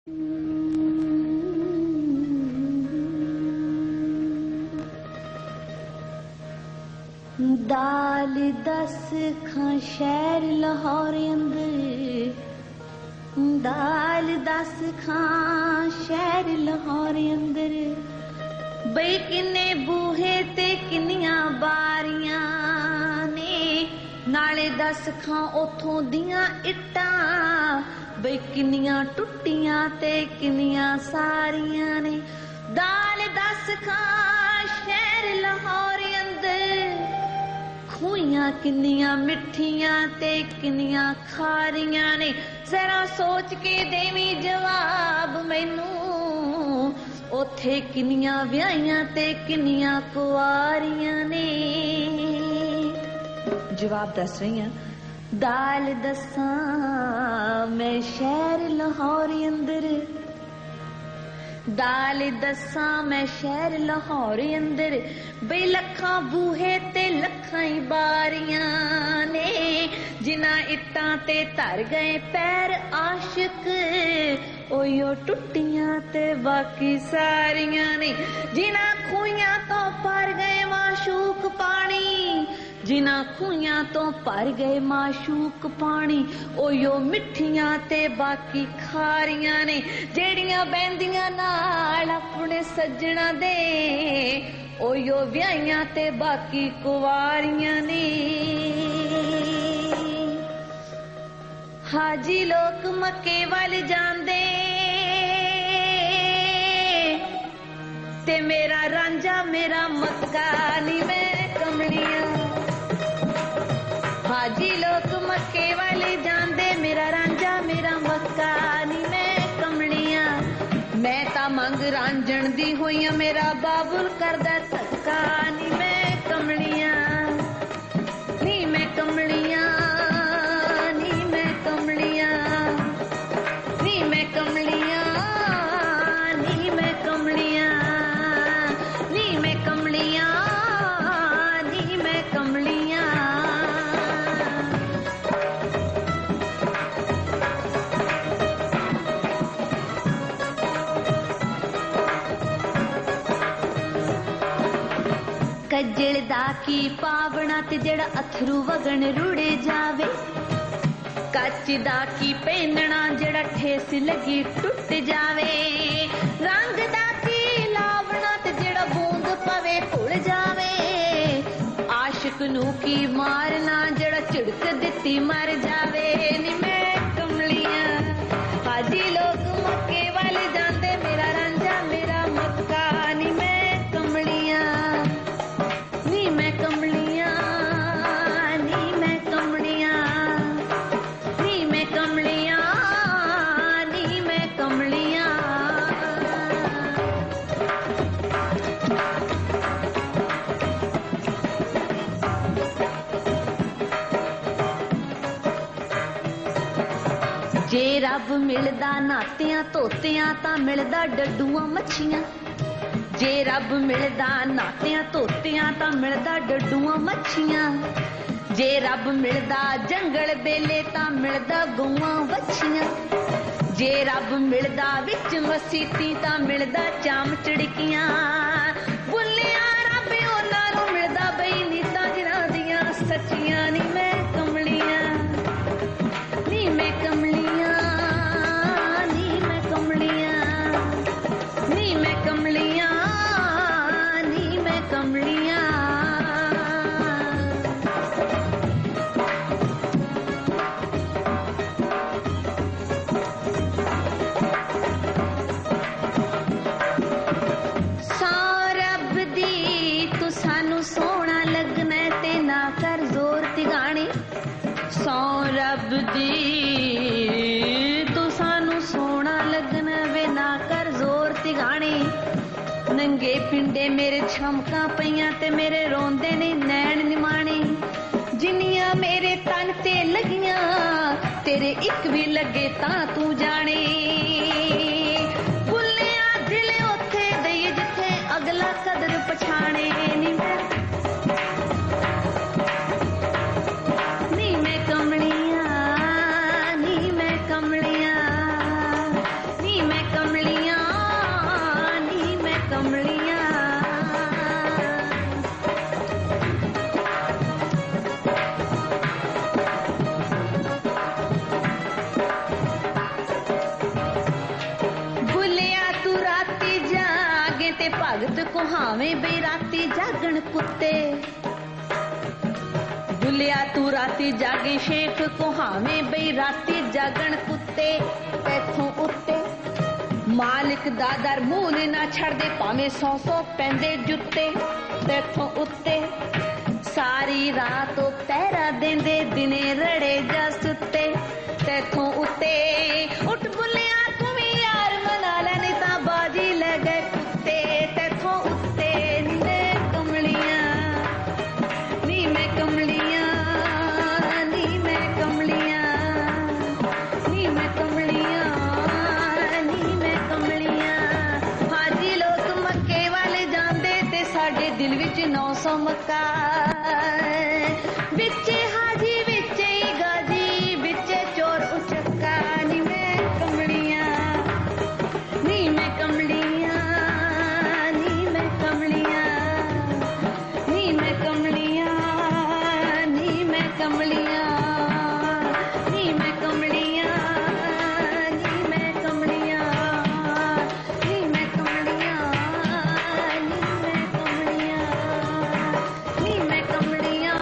दाल 10 खां शहर लाहौर अंदर, दाल 10 खां शहर लाहौर अंदर, बई किन्ने बूहे ते किन्नियां बारियां ने, नाले 10 खां उथों दियां इट्टां, बई किन्नियां टुट्टियां ते किन्नियां सारियां ने। दाल 10 खां शहर लाहौर अंदर, खूहियां किन्नियां मिठियां ते किन्नियां खारियां ने। जरा सोच के देवी जवाब मैनू, ओथे किन्नियां व्याहियां ते किन्नियां कुआरियां ने। जवाब दस रही हां। दाल दसां मैं शहर लाहौर अंदर, दाल दसां मैं शहर लाहौर अंदर, बई लखां बूहे ते लखां ही बारियां ने, जिन्हां इट्टां ते धर गए पैर आशिक, ओयो टुट्टियां ते बाकी सारियां ने। जिन्हां खूहियां तो भर गए माशूक पानी, जिन्हां खूहियां तो भर गए माशूक पानी, ओयो मिठियां ते बाकी खारियां ने। जेड़ियां बहंदियां नाल अपने सज्जणा दे, ओयो व्याहियां ते बाकी कुवारियां ने। हाजी लोक मक्के वल जांदे ते मेरा रांझा मेरा मक्का नी मैं कमलियां। हाजी लोक मक्के वाले जांदे, मेरा रांझा मेरा मक्का नी मैं कमलियां। मैं ता मंग रांझण दी होई, मेरा बाबुल करदा धक्का नी मैं कमलियां। नी मैं कमलियां, नी मैं कमलियां, नी मैं कमलियां, नी मैं कमलियां, नी मैं कमलियां, नी मैं कमलियां। कज्जल दा की पावना ते जेड़ा अथरू वगन रुड़े जावे, कच दा की पहनना जेड़ा ठेस लगी टुट जावे, रंग दा की लावना ते जेड़ा बूंद पवे भुल जावे, आशिक नू की मारना जेड़ा झिड़क दित्ती मर जावे। नी मैं कमलियां। हाजी लोग मक्के वाले जांदे, मेरा रांझा मेरा मक्का नी मैं कमलियां। नी मैं कमलियां, नी मैं कमलियां, नी मैं कमलियां, नी मैं कमलियां। जे रब मिलदा नातियां धोतियां तां मिलदा डड्डूआं मच्छियां। जे रब मिलदा नातियां धोतियां तां मिलदा डड्डूआं मच्छियां। जे रब मिलदा जंगल बेले तां मिलदा गऊआं वच्छियां। जे रब मिलदा विच मसीती तां मिलदा चाम चड़कियां। बुल्लियां रब उन्हां नूं मिलदा बई नीतां जिन्हां दियां सच्चियां। नी मैं कमलियां, नी मैं कमलियां, नी मैं कमलियां, नी मैं कमलियां, नी मैं कमलियां। सौ रब दी तू सानू सोहना लगना ते ना कर जोर तिगाणी। सौ रब दी तू सानू सोहना लगना वे ना कर जोर तिगाणी। नंगे पिंडे मेरे छमकां पईयां ते मेरे रोंदे ने नैन निमाणे। जिन्नियां मेरे तन ते लगियां तेरे इक भी लगे तां तू जाने। बुल्लियां दिल ओथे दई जिथे अगला कदर पछाणे। नी मैं, नी मैं कमलियां, नी मैं कमलियां, नी मैं ਕੁਹਾਵੇਂ ਬਈ ਰਾਤੀ ਜਾਗਣ ਕੁੱਤੇ ਦੁਲਿਆ ਤੂੰ ਰਾਤੀ ਜਾਗੀ ਸ਼ੇਖ ਕੁਹਾਵੇਂ ਬਈ ਰਾਤੀ ਜਾਗਣ ਕੁੱਤੇ ਤੈਥੋਂ ਉੱਤੇ ਮਾਲਿਕ ਦਾ ਦਰ ਮੂਲ ਨਾ ਛੱਡਦੇ ਭਾਵੇਂ 100 ਪੈਂਦੇ ਜੁੱਤੇ ਤੈਥੋਂ ਉੱਤੇ ਸਾਰੀ ਰਾਤ ਉਹ ਪਹਿਰਾ ਦਿੰਦੇ ਦਿਨੇ ਰੜੇ ਜਾ ਸੁੱਤੇ ਤੈਥੋਂ ਉੱਤੇ ਉੱਠ ਬੁੱਲਿਆ ਤੂੰ ਵੀ ਯਾਰ ਮਨਾ ਲੈ ਨਹੀਂ ਤਾਂ ਬਾਜੀ ਲੈ ਗਏ ਕੁੱਤੇ ਤੈਥੋਂ ਉੱਤੇ ਨੀ ਕਮਲੀਆਂ ਨੀ ਮੈਂ ਕਮਲੀਆਂ ਨੀ ਮੈਂ ਕਮਲੀਆਂ ਨੀ ਮੈਂ ਕਮਲੀਆਂ ਨੀ ਮੈਂ ਕਮਲੀਆਂ ਹਾਜੀ ਲੋਕ ਮੱਕੇ ਵਾਲੇ ਜਾਂਦੇ ਤੇ ਸਾਡੇ ਦਿਲ ਵਿੱਚ 900 ਮੱਕਾ ਵਿੱਚ